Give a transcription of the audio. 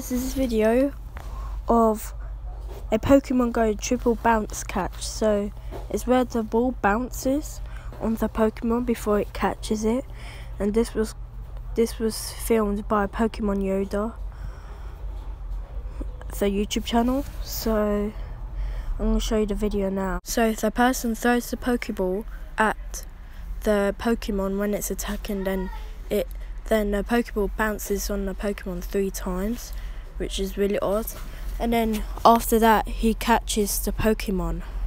there's this video of a Pokemon Go triple bounce catch. So it's where the ball bounces on the Pokemon before it catches it, and this was filmed by Pokemon Yoda, the YouTube channel. So I'm going to show you the video now. So the person throws the Pokeball at the Pokemon when it's attacking, then the Pokeball bounces on the Pokemon 3 times, which is really odd. And then after that, he catches the Pokemon.